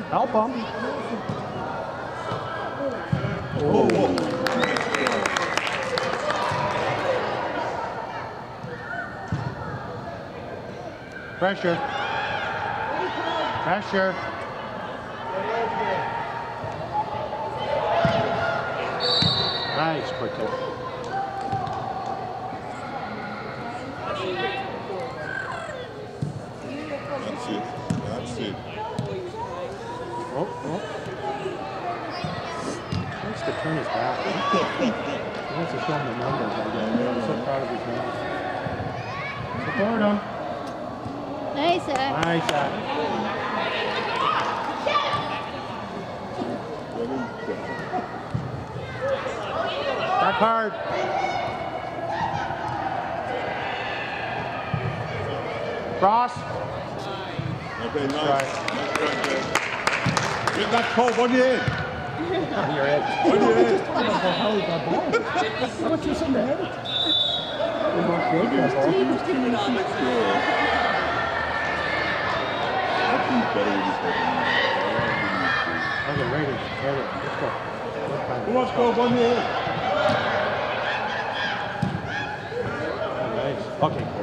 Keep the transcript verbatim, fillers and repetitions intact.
Help him. Oh, whoa. Pressure. Pressure. Nice protect. That's it. That's it. Oh, oh. He wants to turn his back. He wants to show him the numbers. I guess. I'm so proud of his numbers. Support him. Nice, Zach. Nice, Zach. Back hard. Cross. Okay, nice. Right. Nice try, Jay. Get that pole on your head. On your head. On your head. I don't know how he got ball. How much is in the head? He wants to get that ball. Better with his head. Okay, ready. Ready. Let's go. Who wants to go on your head? Nice. Okay.